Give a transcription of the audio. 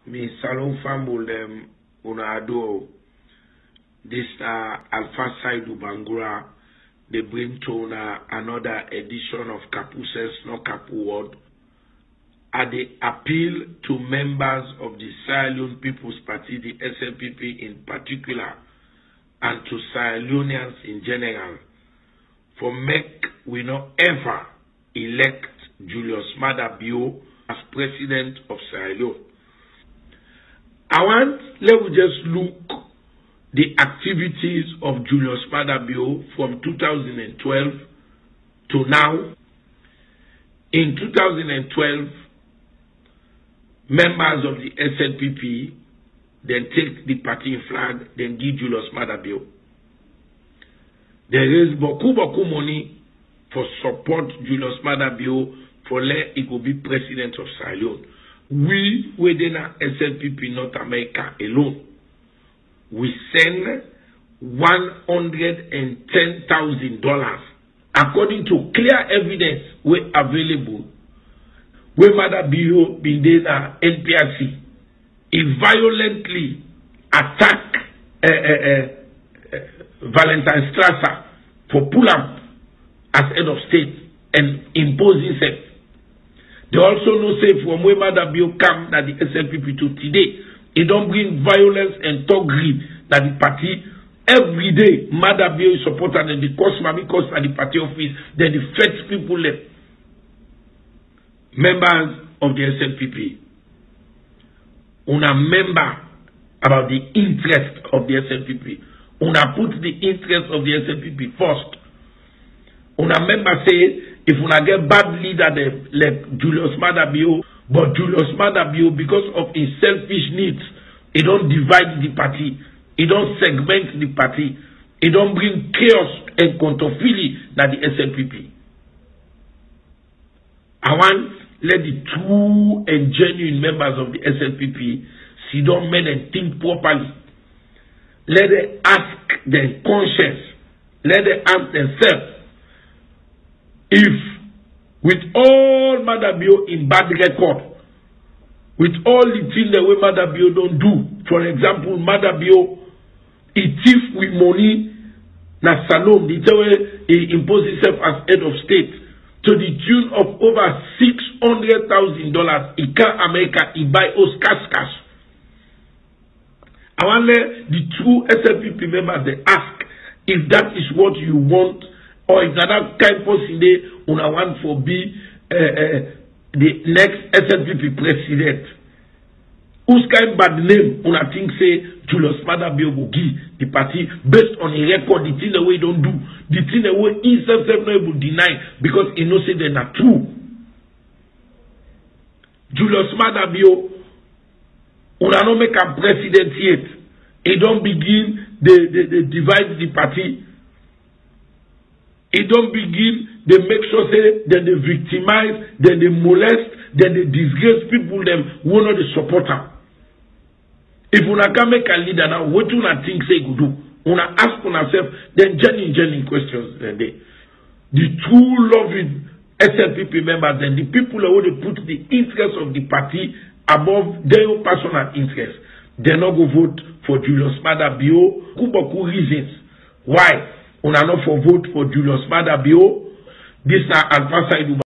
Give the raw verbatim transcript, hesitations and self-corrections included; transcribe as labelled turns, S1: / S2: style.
S1: Mi salon famulem unado this uh, Alpha Saidu Bangura. They bring to una another edition of Kapuses No Kapu Word. At the appeal to members of the Sierra Leone People's Party, the S N P P in particular, and to Sierra Leoneans in general, for make we not ever elect Julius Maada Bio as president of Sierra Leone. I want let we just look the activities of Julius Maada Bio from two thousand twelve to now. In two thousand twelve, members of the S N P P then take the party flag, then give Julius Maada Bio. They raise beaucoup beaucoup money for support Julius Maada Bio for let it will be president of Sierra Leone. We within our S N P P North America alone, we send one hundred and ten thousand dollars according to clear evidence we available. Where Maada Bio been in N P R C, he violently attacked uh, uh, uh, uh, Valentine Strasser for pull up as head of state and impose himself. They also know say from where Maada Bio come that the S N P P to today, it don't bring violence and thuggery that the party every day Maada Bio is supported and the cost mami cost at the party office, then the feds people left. Members of the S N P P, una member about the interest of the S N P P. Una put the interest of the S N P P first. Una member say if una get bad leader like Julius Maada Bio, but Julius Maada Bio because of his selfish needs, he don't divide the party, he don't segment the party, he don't bring chaos and controversy that the S N P P. I want let the true and genuine members of the S N P P sit down men and think properly. Let them ask their conscience. Let them ask themselves if with all Maada Bio in bad record, with all the things the way Maada Bio don't do, for example, Maada Bio he thief with money na Salom, the way he impose himself as head of state to the tune of over six hundred thousand dollars. He can America, he buy Oscars cash. I want the true S N P P members they ask if that is what you want, or if that kind of person they una want for be uh, uh, the next S N P P president. Whose kind bad name una think say Julius Maada Bio will give the party based on a record, the thing the way don't do, the thing the way he himself not able to deny because he knows say they're not true. Julius Maada Bio, una no make a president yet. He don't begin they, they, they divide the party. He don't begin they make sure say then they victimize, then they molest, then they disgrace people them who not the supporter. If una can make a leader now, what do una think say go do? Una ask una self, then genuine, genuine questions then they. The true loving S N P P members and the people who they put the interest of the party above their own personal interest, they not go vote for Julius Maada Bio. Kuboku reasons why una not for vote for Julius Maada Bio. This is Alpha Saidu